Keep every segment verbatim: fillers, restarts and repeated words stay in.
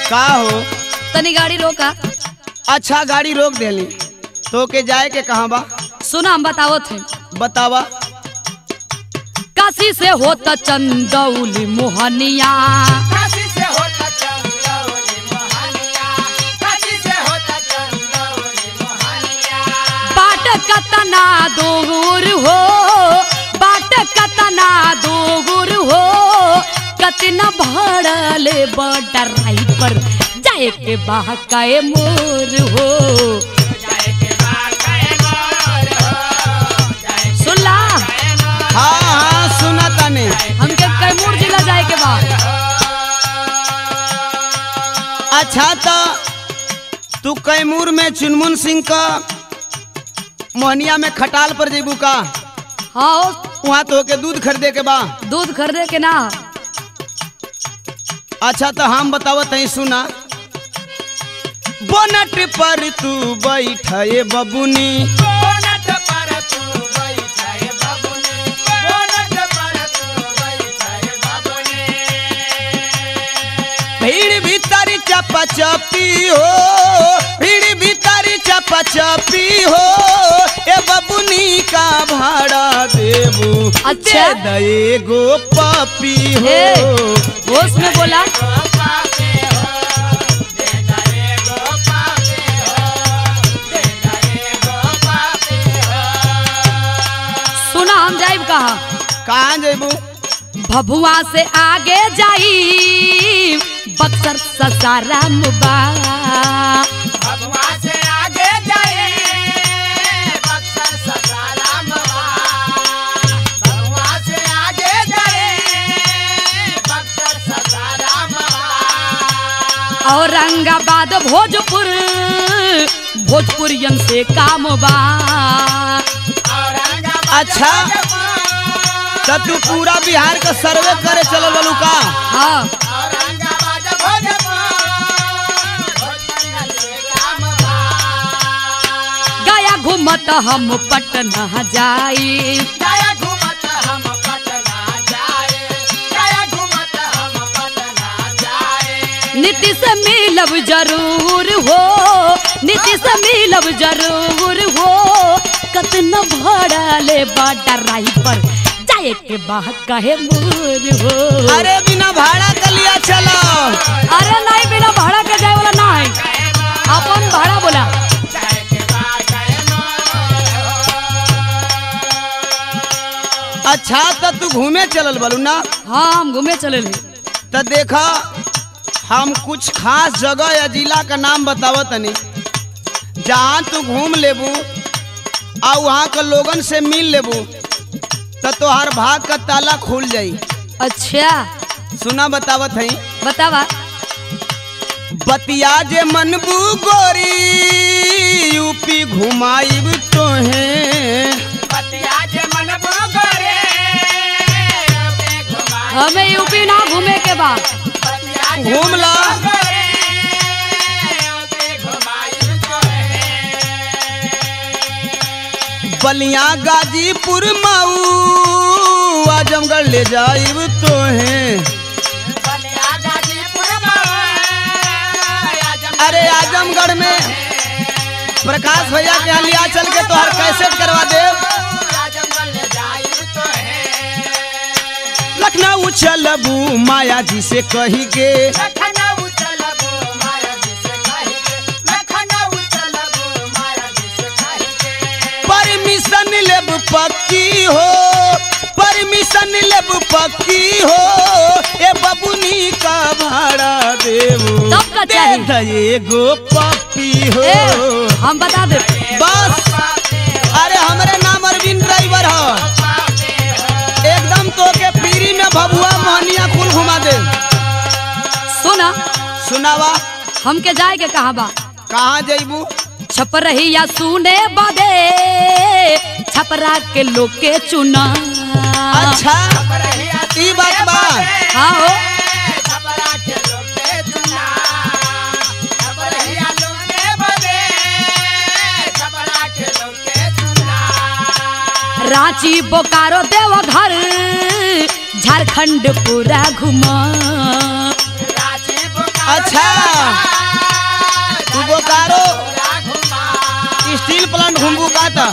का हो तनी गाड़ी रोका। अच्छा गाड़ी रोक देली तो के जाए के कहाँ बा? सुना हम बताओ थे। बतावा। काशी से होता चंदौली मोहनिया, काशी से होता चंदौली मोहनिया, काशी से होता चंदौली मोहनिया। बाट कतना दूर हो, बाट कतना दूर हो, कतना भाड़ा ले बडराई पर जाए के बाकाए मोर हो। जाए के बाकाए मोर हो, जाए सुनला? हाँ हाँ सुना ताने। हमके कैमूर जिला जाए के बा। अच्छा तो तू कैमूर में चुनमुन सिंह का मोहनिया में खटाल पर जेबू का? हाँ वहाँ तो के दूध खरीदे के बा। दूध खरीदे के ना। अच्छा तो हम बतावत हई सुना। बोनट पर तू बैठे बबुनी, बोनट पर तू बैठे बबुनी, बोनट पर तू बैठे बबुनी। भीड़ भीतर चपा चपी हो, भीड़ भीतर चपा चपी हो, ए बबुनी का भाड़ा देबू। अच्छा। दे दे गो पापी हो। ए, होश में बोला। सुना हम जाइब कहाँ? कहाँ जेबू? भभुआ से आगे जाई बक्सर ससाराम बा। भभुआ से आगे जाए बक्सर ससाराम बा। भभुआ से आगे जाए बक्सर ससाराम बा। औरंगाबाद भोजपुर, भोजपुरियन से काम बा। औरंगाबाद अच्छा तो तू पूरा बिहार का सर्वे करे चल बलू का? हाँ औरंगाबाद भोजपुर, भोजपुरियन से काम बा। गया घूमत हम पटना जाई, गया घूमत हम पटना जाए, गया घूमत हम पटना जाए। नीति से मिलब जरूर हो, नीति से मिलब जरूर हो, कतना भाड़ा ले बडराई पर जाए के बाह कहे मोर हो। अरे बिना भाड़ा का लिया चलो। अरे नहीं बिना भाड़ा के जाए वाला ना है, अपन भाड़ा बोला। अच्छा तो तू घूमे चलल बलू ना? हाँ हम घूमे चले ले। तो देखा हम कुछ खास जगह या जिला का नाम बतावत तनी, जहाँ तू घूम लेबू और वहाँ के लोगन से मिल लेबू तो तोहार भाग का ताला खुल जाई। अच्छा सुना बतावत हई। बतावा। बतिया जे मनबू गोरी यूपी घुमाइब तोहे, बतिया जे मनबू गोरे यूपी घुमाइब। हमें यूपी ना घूमे के बा। घूम ला। बलिया गाजीपुर माऊ आजमगढ़ ले जाइब तोहे, बलिया गाजीपुर माऊ। अरे आजमगढ़ में प्रकाश भैया के यहाँ लिया चल के तोहर कैसेट करवा दे। लखनऊ चलबू माया जी से कही के, लखनऊ चलबू माया जी से कही के, लखनऊ चलबू माया जी से कही के। परमिशन लेब पक्की हो, परमिशन लेब पक्की हो, ए बबुनी का भाड़ा देबू। तब का चाहिए? दे गो पप्पी हो। ए, हम बता दे बस। अरे हमरे नाम अरविंद ड्राइवर हो, एकदम तो के पीरी में भभुआ मोहनिया कुल घुमा दे। सुना। सुनावा। हमके जाए के कहाँ बा? कहाँ जइबू? छपरहिया सुने बदे छपरा के लोग के चुना। अच्छा ई बात बा। हाँ हो। रांची बोकारो देवघर झारखंड पूरा घुमा। रांची बोकारो अच्छा तू बोकारो स्टील प्लांट घूमबू का था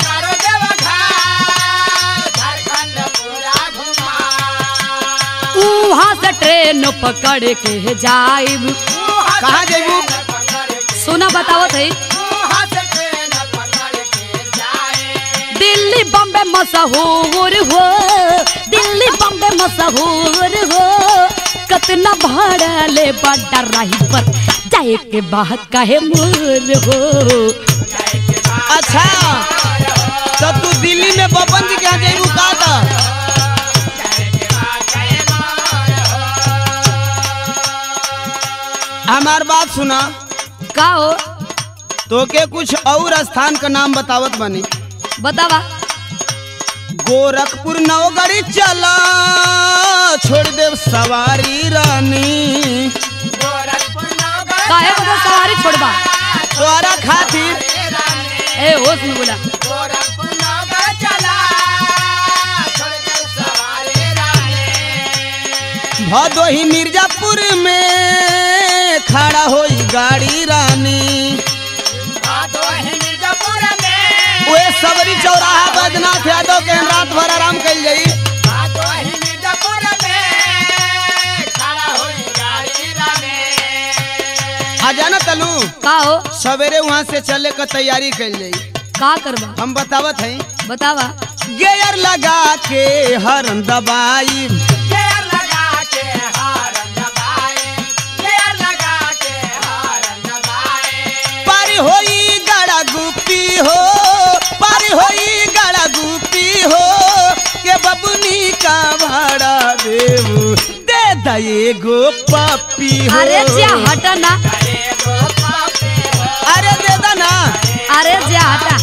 वहाँ से ट्रेन पकड़ के जाइब। कहाँ जेबू सुना बताओ थे दिल्ली बम्बे मशहूर हो, दिल्ली बम्बे मशहूर हो, कतना भाड़ा ले बड़ा राही पर जाए के बाह काहे मोर हो। अच्छा तो तू दिल्ली में बबन जी के यहाँ जेबू का था हमार बात सुना का हो तो के कुछ और स्थान का नाम बतावत बनी बतावा। गोरखपुर नवगढ़ी चला छोड़ देव सवारी रानी काहे को सवारी छोड़बा तोरा खातिर ए होश में बोला भदोही मिर्जापुर में खड़ा होई गाड़ी रानी वे सबरी चौराहा बैजनाथ यादव के रात भर आराम कल जाई आ जाना तलू का हो सवेरे वहाँ से चले का तैयारी कल जाई का करबा हम बतावत हैं बतावा। गेयर लगा के हरन दबाई पारी होई गड़ा गुपी हो पारी होई गड़ा गुपी हो के बबुनी का भाड़ा देऊ दे दे गो पपी हो। अरे जा हटा ना अरे दे दा ना अरे जा हटा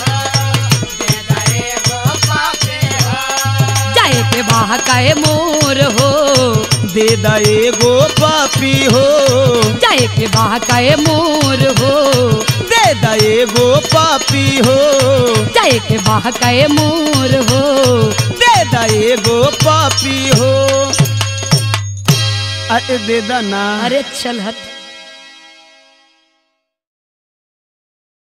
जाए के बाह काहे मोर हो दे दे गो पपी हो जाए के बाह काहे मोर हो दे दे गो पपी हो जाए के बाह काहे मोर हो दे दे गो पपी हो अरे दे दा ना अरे चल हट।